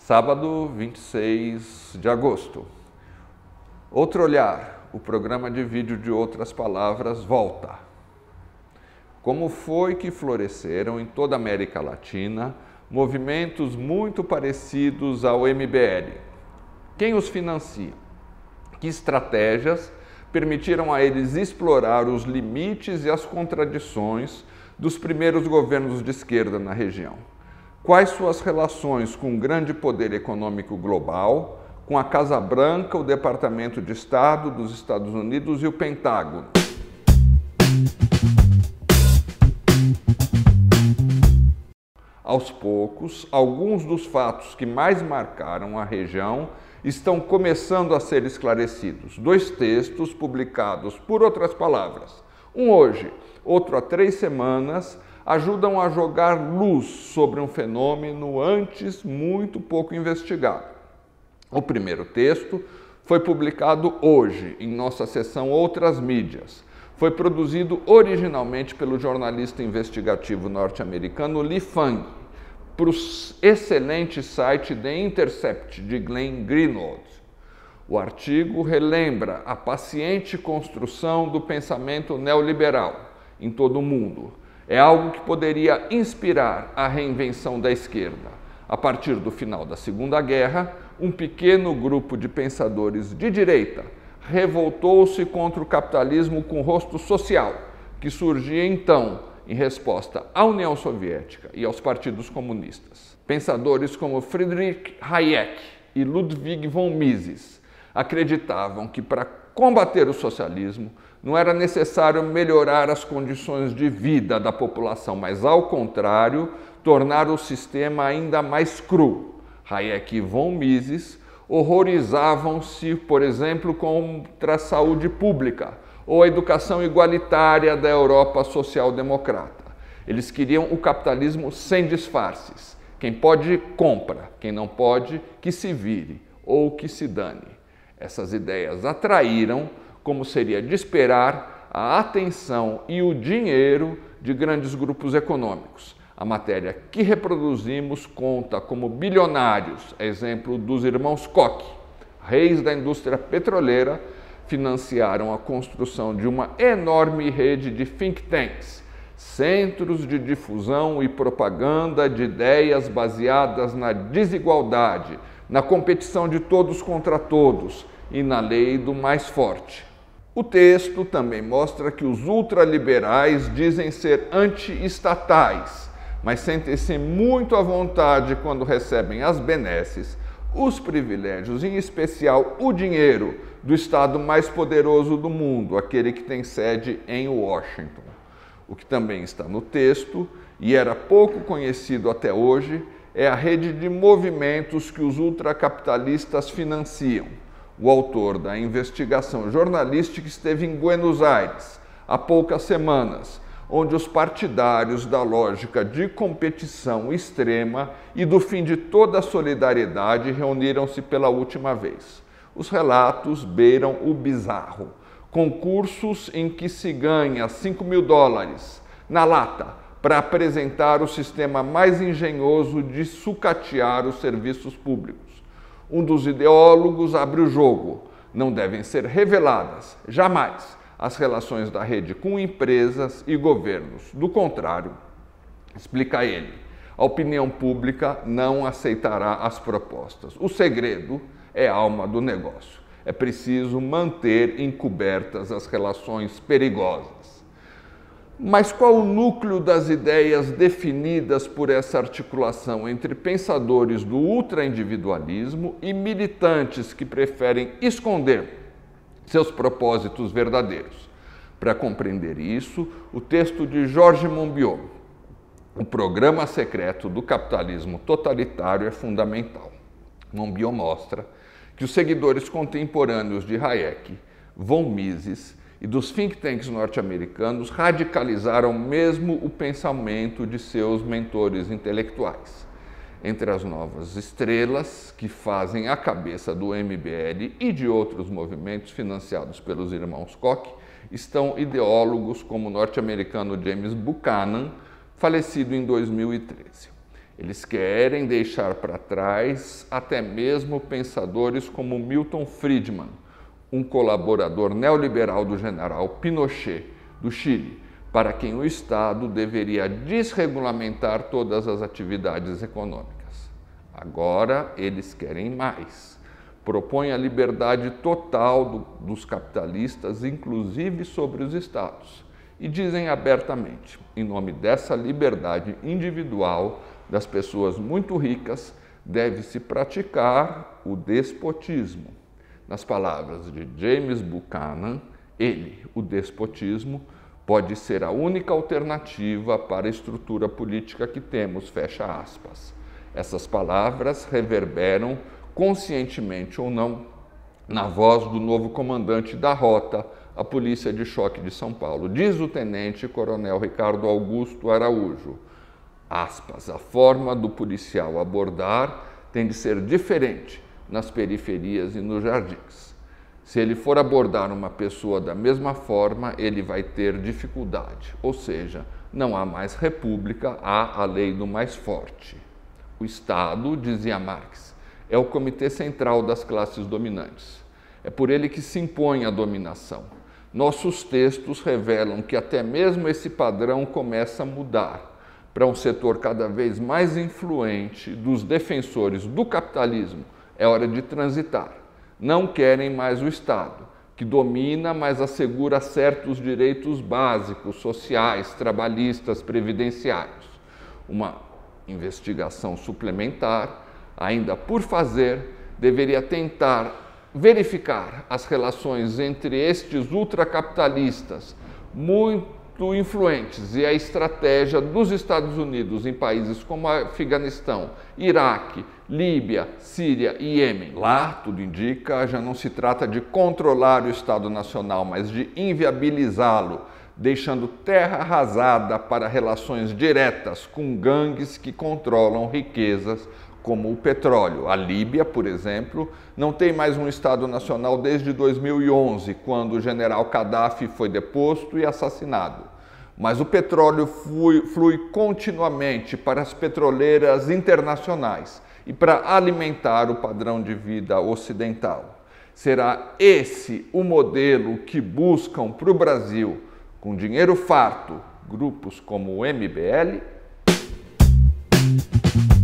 Sábado, 26 de agosto. Outro Olhar, o programa de vídeo de Outras Palavras, volta. Como foi que floresceram em toda a América Latina movimentos muito parecidos ao MBL? Quem os financia? Que estratégias permitiram a eles explorar os limites e as contradições dos primeiros governos de esquerda na região? Quais suas relações com o grande poder econômico global, com a Casa Branca, o Departamento de Estado dos Estados Unidos e o Pentágono? Aos poucos, alguns dos fatos que mais marcaram a região estão começando a ser esclarecidos. 2 textos publicados por Outras Palavras, um hoje, outro há 3 semanas, ajudam a jogar luz sobre um fenômeno antes muito pouco investigado. O primeiro texto foi publicado hoje em nossa seção Outras Mídias. Foi produzido originalmente pelo jornalista investigativo norte-americano Lee Fang, para o excelente site The Intercept de Glenn Greenwald. O artigo relembra a paciente construção do pensamento neoliberal em todo o mundo. É algo que poderia inspirar a reinvenção da esquerda. A partir do final da Segunda Guerra, um pequeno grupo de pensadores de direita revoltou-se contra o capitalismo com rosto social, que surgia então em resposta à União Soviética e aos partidos comunistas. Pensadores como Friedrich Hayek e Ludwig von Mises acreditavam que para combater o socialismo não era necessário melhorar as condições de vida da população, mas, ao contrário, tornar o sistema ainda mais cru. Hayek e von Mises horrorizavam-se, por exemplo, contra a saúde pública ou a educação igualitária da Europa social-democrata. Eles queriam o capitalismo sem disfarces. Quem pode, compra. Quem não pode, que se vire ou que se dane. Essas ideias atraíram, como seria de esperar, a atenção e o dinheiro de grandes grupos econômicos. A matéria que reproduzimos conta como bilionários, exemplo dos irmãos Koch, reis da indústria petroleira, financiaram a construção de uma enorme rede de think tanks, centros de difusão e propaganda de ideias baseadas na desigualdade, na competição de todos contra todos e na lei do mais forte. O texto também mostra que os ultraliberais dizem ser anti-estatais, mas sentem-se muito à vontade quando recebem as benesses, os privilégios, em especial o dinheiro do Estado mais poderoso do mundo, aquele que tem sede em Washington. O que também está no texto, e era pouco conhecido até hoje, é a rede de movimentos que os ultracapitalistas financiam. O autor da investigação jornalística esteve em Buenos Aires há poucas semanas, onde os partidários da lógica de competição extrema e do fim de toda a solidariedade reuniram-se pela última vez. Os relatos beiram o bizarro. Concursos em que se ganha $5.000 na lata para apresentar o sistema mais engenhoso de sucatear os serviços públicos. Um dos ideólogos abre o jogo. Não devem ser reveladas, jamais, as relações da rede com empresas e governos. Do contrário, explica ele, a opinião pública não aceitará as propostas. O segredo é a alma do negócio. É preciso manter encobertas as relações perigosas. Mas qual o núcleo das ideias definidas por essa articulação entre pensadores do ultraindividualismo e militantes que preferem esconder seus propósitos verdadeiros? Para compreender isso, o texto de Georges Monbiot, O Programa Secreto do Capitalismo Totalitário, é fundamental. Monbiot mostra que os seguidores contemporâneos de Hayek, von Mises e dos think tanks norte-americanos radicalizaram mesmo o pensamento de seus mentores intelectuais. Entre as novas estrelas que fazem a cabeça do MBL e de outros movimentos financiados pelos irmãos Koch estão ideólogos como o norte-americano James Buchanan, falecido em 2013. Eles querem deixar para trás até mesmo pensadores como Milton Friedman, um colaborador neoliberal do general Pinochet, do Chile, para quem o Estado deveria desregulamentar todas as atividades econômicas. Agora eles querem mais. Propõem a liberdade total dos capitalistas, inclusive sobre os estados. E dizem abertamente, em nome dessa liberdade individual das pessoas muito ricas, deve-se praticar o despotismo. Nas palavras de James Buchanan, ele, o despotismo, pode ser a única alternativa para a estrutura política que temos, fecha aspas. Essas palavras reverberam, conscientemente ou não, na voz do novo comandante da rota, a Polícia de Choque de São Paulo. Diz o tenente-coronel Ricardo Augusto Araújo, aspas, a forma do policial abordar tem de ser diferente nas periferias e nos jardins. Se ele for abordar uma pessoa da mesma forma, ele vai ter dificuldade, ou seja, não há mais república, há a lei do mais forte. O Estado, dizia Marx, é o comitê central das classes dominantes. É por ele que se impõe a dominação. Nossos textos revelam que até mesmo esse padrão começa a mudar para um setor cada vez mais influente dos defensores do capitalismo. É hora de transitar. Não querem mais o Estado, que domina, mas assegura certos direitos básicos, sociais, trabalhistas, previdenciários. Uma investigação suplementar, ainda por fazer, deveria tentar verificar as relações entre estes ultracapitalistas muito influentes e a estratégia dos Estados Unidos em países como Afeganistão, Iraque, Líbia, Síria e Iêmen. Lá, tudo indica, já não se trata de controlar o Estado Nacional, mas de inviabilizá-lo, deixando terra arrasada para relações diretas com gangues que controlam riquezas como o petróleo. A Líbia, por exemplo, não tem mais um Estado Nacional desde 2011, quando o general Gaddafi foi deposto e assassinado. Mas o petróleo flui continuamente para as petroleiras internacionais e para alimentar o padrão de vida ocidental. Será esse o modelo que buscam para o Brasil, com dinheiro farto, grupos como o MBL?